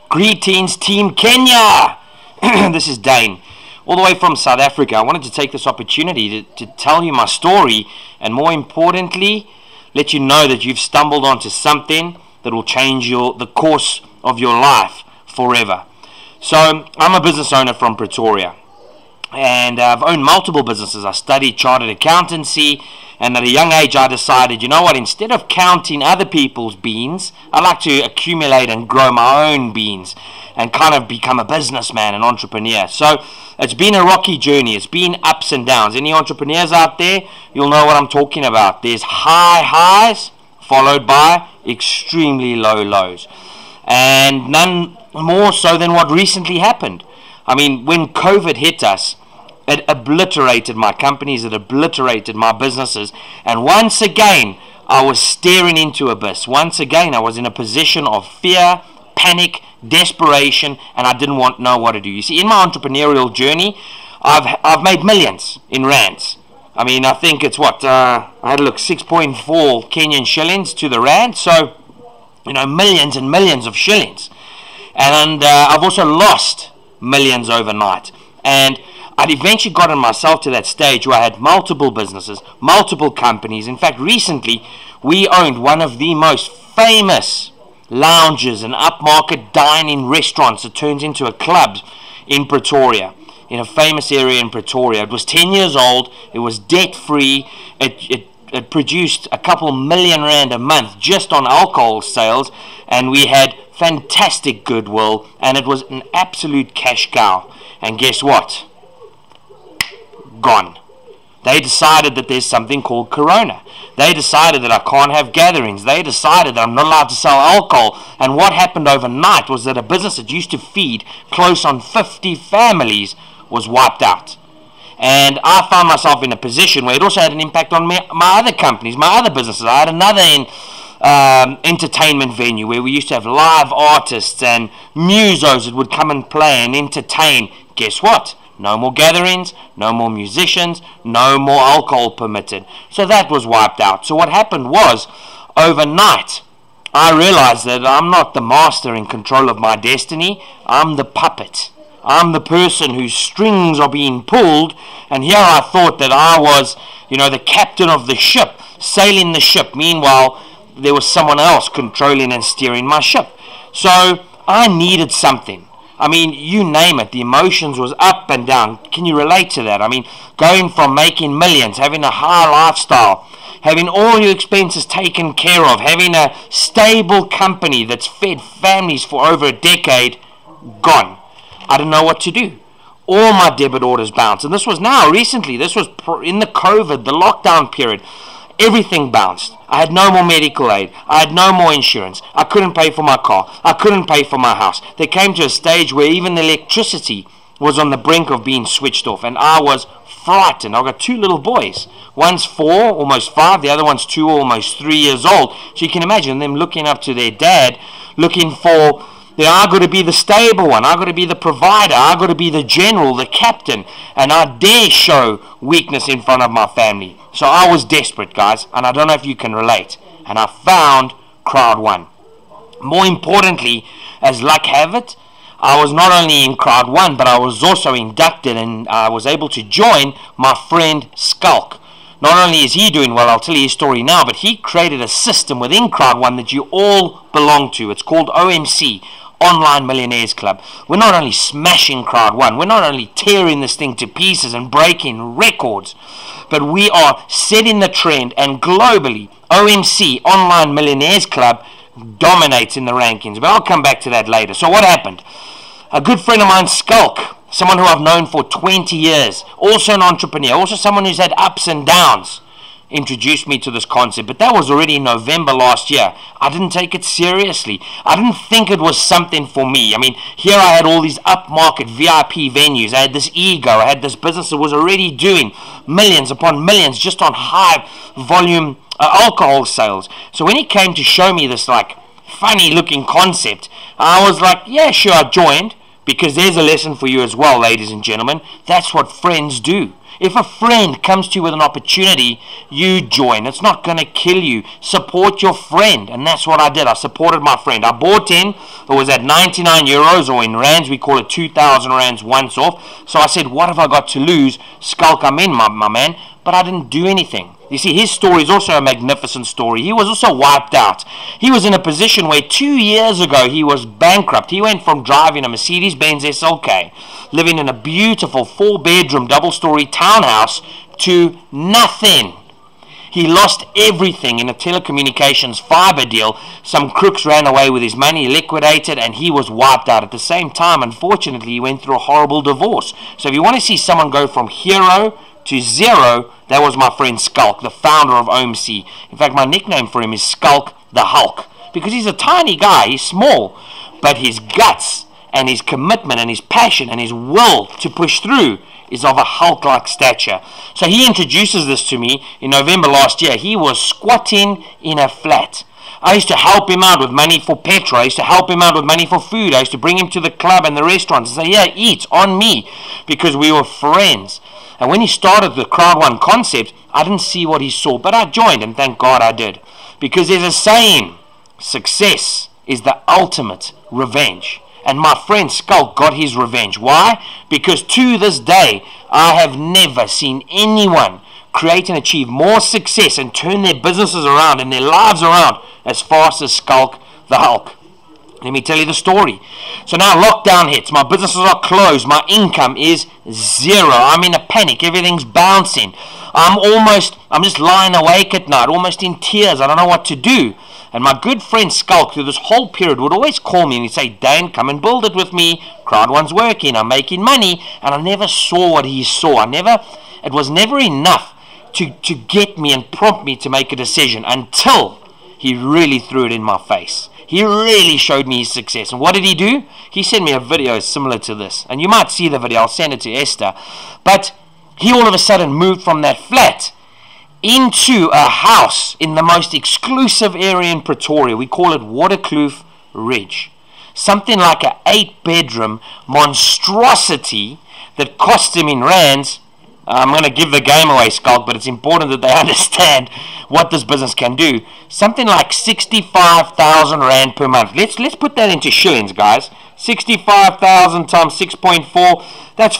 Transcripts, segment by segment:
Greetings, Team Kenya! This is Dane, all the way from South Africa. I wanted to take this opportunity to tell you my story, and more importantly, let you know that you've stumbled onto something that will change the course of your life forever. So, I'm a business owner from Pretoria, and I've owned multiple businesses. I studied chartered accountancy, and at a young age I decided, you know what, instead of counting other people's beans, I like to accumulate and grow my own beans and kind of become a businessman, an entrepreneur. So it's been a rocky journey. It's been ups and downs. Any entrepreneurs out there, you'll know what I'm talking about. There's high highs followed by extremely low lows, and none more so than what recently happened. I mean, when COVID hit us, it obliterated my companies, it obliterated my businesses, and once again, I was staring into abyss. Once again, I was in a position of fear, panic, desperation, and I didn't know what to do. You see, in my entrepreneurial journey, I've made millions in rands. I mean, I think it's I had to look, 6.4 Kenyan shillings to the rand, so, you know, millions and millions of shillings. And I've also lost millions overnight. And I'd eventually gotten myself to that stage where I had multiple businesses, multiple companies. In fact, recently, we owned one of the most famous lounges and upmarket dining restaurants that turns into a club in Pretoria, in a famous area in Pretoria. It was 10 years old. It was debt-free. It produced a couple million rand a month just on alcohol sales, and we had fantastic goodwill, and it was an absolute cash cow. And guess what? Gone. They decided that there's something called Corona. They decided that I can't have gatherings. They decided that I'm not allowed to sell alcohol. And what happened overnight was that a business that used to feed close on 50 families was wiped out. And I found myself in a position where it also had an impact on my other companies, my other businesses. I had another entertainment venue where we used to have live artists and musos that would come and play and entertain. Guess what? No more gatherings, no more musicians, no more alcohol permitted. So that was wiped out. So what happened was, overnight, I realized that I'm not the master in control of my destiny. I'm the puppet. I'm the person whose strings are being pulled. And here I thought that I was, the captain of the ship, sailing the ship. Meanwhile, there was someone else controlling and steering my ship. So I needed something. I mean, you name it, the emotions was up and down. Can you relate to that? I mean, going from making millions, having a high lifestyle, having all your expenses taken care of, having a stable company that's fed families for over a decade, gone. I didn't know what to do. All my debit orders bounced. And this was now, recently, this was in the COVID, the lockdown period. Everything bounced. I had no more medical aid. I had no more insurance. I couldn't pay for my car. I couldn't pay for my house. There came to a stage where even the electricity was on the brink of being switched off, and I was frightened. I've got two little boys. One's 4, almost 5. The other one's 2, almost 3 years old. So you can imagine them looking up to their dad, looking for, I got to be the stable one. I got to be the provider. I got to be the general, the captain, and I dare show weakness in front of my family. So I was desperate, guys, and I don't know if you can relate. And I found Crowd One. More importantly, as luck have it, I was not only in Crowd One, but I was also inducted, and I was able to join my friend Skulk. Not only is he doing well, I'll tell you his story now, but he created a system within Crowd One that you all belong to. It's called OMC, Online Millionaires Club. We're not only smashing Crowd One, we're not only tearing this thing to pieces and breaking records, but we are setting the trend, and globally, OMC, Online Millionaires Club, dominates in the rankings. But I'll come back to that later. So what happened? A good friend of mine, Skulk, someone who I've known for 20 years, also an entrepreneur, also someone who's had ups and downs, introduced me to this concept. But that was already in November last year. I didn't take it seriously. I didn't think it was something for me. I mean, here I had all these upmarket VIP venues. I had this ego. I had this business that was already doing millions upon millions just on high volume alcohol sales. So when he came to show me this funny looking concept, I was like, yeah, sure, I joined, because there's a lesson for you as well, ladies and gentlemen. That's what friends do. If a friend comes to you with an opportunity, you join. It's not going to kill you. Support your friend. And that's what I did. I supported my friend. I bought in. It was at 99 euros, or in rands, we call it 2,000 rands once off. So I said, what have I got to lose? Skulk, I'm in, my man. But I didn't do anything. You see, his story is also a magnificent story. He was also wiped out. He was in a position where 2 years ago he was bankrupt. He went from driving a Mercedes-Benz SLK, living in a beautiful 4-bedroom, double-story townhouse, to nothing. He lost everything in a telecommunications fiber deal. Some crooks ran away with his money, liquidated, and he was wiped out. At the same time, unfortunately, he went through a horrible divorce. So if you want to see someone go from hero to zero, that was my friend Skulk, the founder of OMC. In fact, my nickname for him is Skulk the Hulk, because he's a tiny guy, he's small, but his guts and his commitment and his passion and his will to push through is of a Hulk-like stature. So he introduces this to me in November last year. He was squatting in a flat. I used to help him out with money for petrol. I used to help him out with money for food. I used to bring him to the club and the restaurants and say, yeah, eat on me, because we were friends. And when he started the Crowd One concept, I didn't see what he saw, but I joined, and thank God I did. Because there's a saying, success is the ultimate revenge. And my friend Skulk got his revenge. Why? Because to this day, I have never seen anyone create and achieve more success and turn their businesses around and their lives around as fast as Skulk the Hulk. Let me tell you the story. So now lockdown hits. My businesses are closed. My income is zero. I'm in a panic. Everything's bouncing. I'm just lying awake at night, almost in tears. I don't know what to do. And my good friend Skulk, through this whole period, would always call me and he'd say, Dane, come and build it with me. Crowd One's working. I'm making money. And I never saw what he saw. It was never enough to get me and prompt me to make a decision until he really threw it in my face. He really showed me his success. And what did he do? He sent me a video similar to this. And you might see the video. I'll send it to Esther. But he all of a sudden moved from that flat into a house in the most exclusive area in Pretoria. We call it Waterkloof Ridge. Something like an 8-bedroom monstrosity that cost him in rands. I'm going to give the game away, Skulk, but it's important that they understand what this business can do. Something like 65,000 rand per month. Let's put that into shillings, guys. 65,000 times 6.4, that's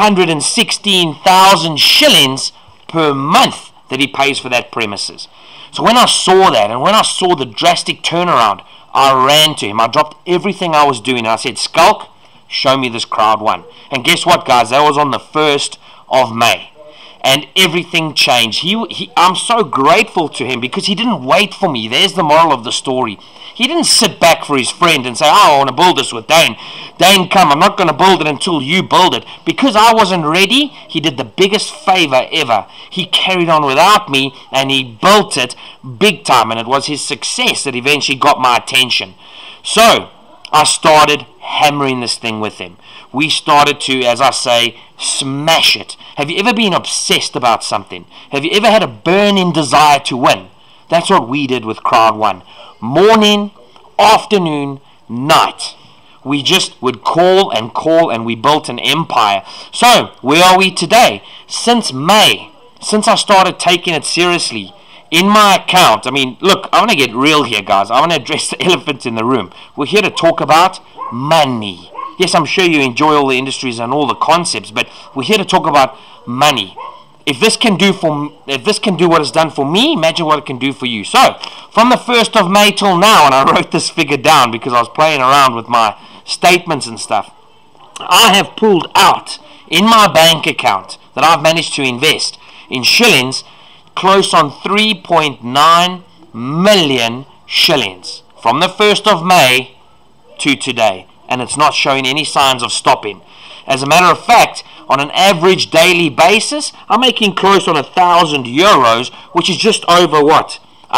416,000 shillings per month that he pays for that premises. So when I saw that, and when I saw the drastic turnaround, I ran to him. I dropped everything I was doing. I said, Skulk, show me this Crowd One. And guess what, guys? That was on the 1st of May. And everything changed. I'm so grateful to him because he didn't wait for me. There's the moral of the story. He didn't sit back for his friend and say, oh, I want to build this with Dane. Dane, come, I'm not going to build it until you build it. Because I wasn't ready, he did the biggest favor ever. He carried on without me and he built it big time. And it was his success that eventually got my attention. So I started hammering this thing with him. We started to, as I say, smash it. Have you ever been obsessed about something? Have you ever had a burning desire to win? That's what we did with Crowd One. Morning, afternoon, night. We just would call, and we built an empire. So, where are we today? Since May, since I started taking it seriously, in my account, I mean, look, I want to get real here, guys. I want to address the elephant in the room. We're here to talk about money. Yes, I'm sure you enjoy all the industries and all the concepts, but we're here to talk about money. If this can do what it's done for me, imagine what it can do for you. So, from the 1st of May till now, and I wrote this figure down because I was playing around with my statements and stuff, I have pulled out in my bank account that I've managed to invest in shillings close on 3.9 million shillings from the 1st of May to today. And it's not showing any signs of stopping. As a matter of fact, on an average daily basis, I'm making close on 1,000 euros, which is just over what?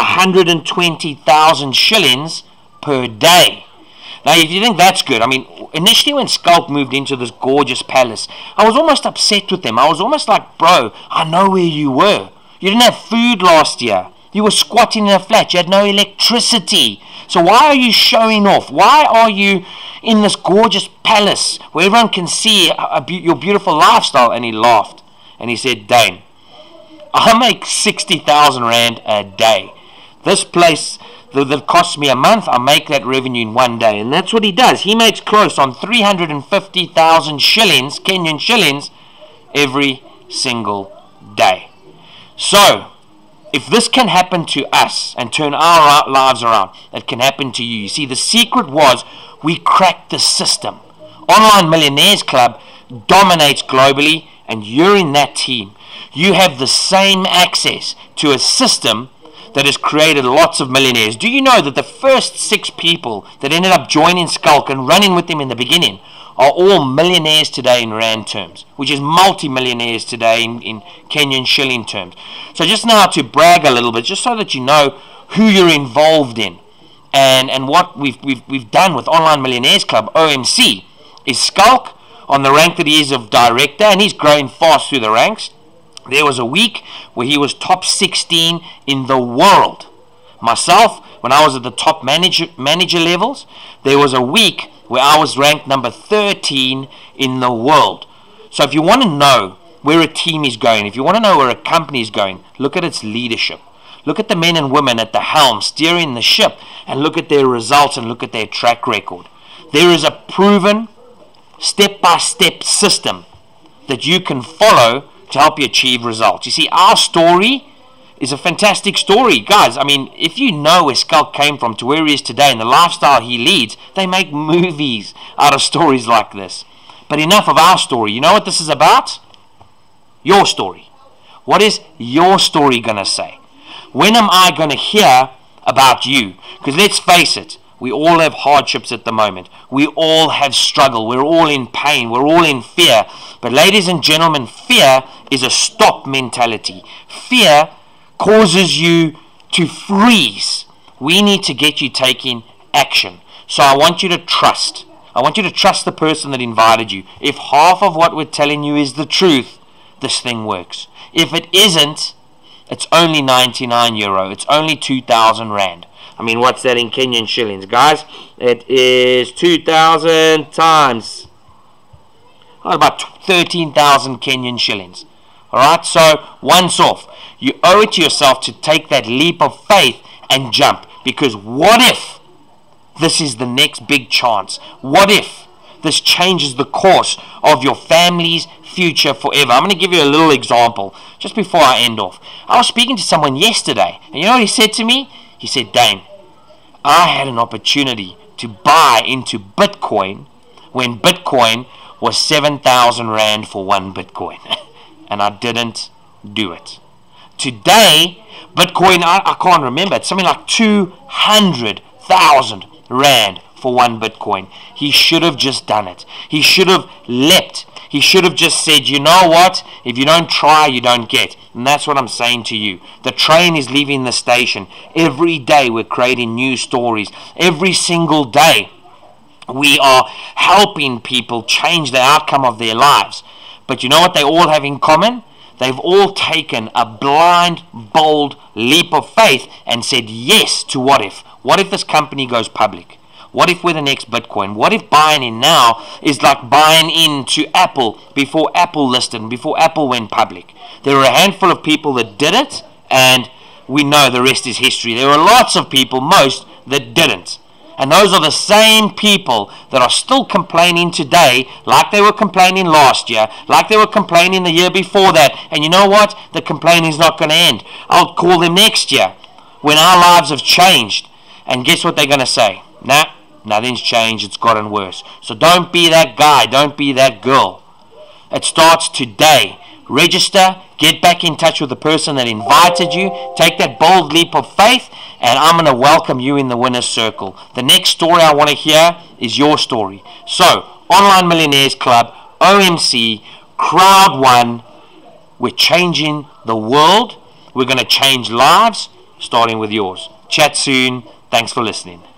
120,000 shillings per day. Now, if you think that's good, I mean, initially when Skulk moved into this gorgeous palace, I was almost upset with them. I was almost like, bro, I know where you were. You didn't have food last year. You were squatting in a flat. You had no electricity. So why are you showing off? Why are you in this gorgeous palace where everyone can see your beautiful lifestyle? And he laughed. and he said, Dane, I make 60,000 Rand a day. This place that costs me a month, I make that revenue in one day. And that's what he does. He makes close on 350,000 shillings, Kenyan shillings, every single day. So, if this can happen to us and turn our lives around, it can happen to you. You see, the secret was we cracked the system. Online Millionaires Club dominates globally, and you're in that team. You have the same access to a system that has created lots of millionaires. Do you know that the first 6 people that ended up joining Skulk and running with him in the beginning are all millionaires today in Rand terms, which is multi-millionaires today in Kenyan shilling terms. So just now to brag a little bit, just so that you know who you're involved in, and what we've done with Online Millionaires Club, OMC, is Skulk on the rank that he is of director, and he's growing fast through the ranks. There was a week where he was top 16 in the world. Myself, when I was at the top manager levels, there was a week where I was ranked number 13 in the world. So if you want to know where a team is going, if you want to know where a company is going, look at its leadership. Look at the men and women at the helm steering the ship, and look at their results and look at their track record. There is a proven step-by-step system that you can follow to help you achieve results. You see, our story is a fantastic story. Guys, I mean, if you know where Skulk came from to where he is today and the lifestyle he leads, they make movies out of stories like this. But enough of our story. You know what this is about? Your story. What is your story going to say? When am I going to hear about you? Because let's face it, we all have hardships at the moment. We all have struggle. We're all in pain. We're all in fear. But ladies and gentlemen, fear is a stop mentality. Fear causes you to freeze. We need to get you taking action. So I want you to trust. I want you to trust the person that invited you. If half of what we're telling you is the truth, this thing works. If it isn't, it's only 99 euro. It's only 2,000 Rand. I mean, what's that in Kenyan shillings, guys? It is 2,000 times about 13,000 Kenyan shillings. Alright, so once off, you owe it to yourself to take that leap of faith and jump. Because what if this is the next big chance? What if this changes the course of your family's future forever? I'm going to give you a little example just before I end off. I was speaking to someone yesterday, and you know what he said to me? He said, Dane, I had an opportunity to buy into Bitcoin when Bitcoin was 7,000 Rand for one Bitcoin. And I didn't do it. Today, Bitcoin, I can't remember, it's something like 200,000 Rand for one Bitcoin. He should have just done it. He should have leapt. He should have just said, you know what? If you don't try, you don't get. And that's what I'm saying to you. The train is leaving the station. Every day we're creating new stories. Every single day we are helping people change the outcome of their lives. But you know what they all have in common? They've all taken a blind, bold leap of faith and said yes to what if. What if this company goes public? What if we're the next Bitcoin? What if buying in now is like buying into Apple before Apple listed, before Apple went public? There were a handful of people that did it, and we know the rest is history. There were lots of people, most, that didn't. And those are the same people that are still complaining today, like they were complaining last year, like they were complaining the year before that. And you know what? The complaining is not going to end. I'll call them next year when our lives have changed. And guess what they're going to say? Nah, nothing's changed. It's gotten worse. So don't be that guy. Don't be that girl. It starts today. Register. Get back in touch with the person that invited you. Take that bold leap of faith, and I'm going to welcome you in the winner's circle. The next story I want to hear is your story. So, Online Millionaires Club, OMC, Crowd One, we're changing the world. We're going to change lives, starting with yours. Chat soon. Thanks for listening.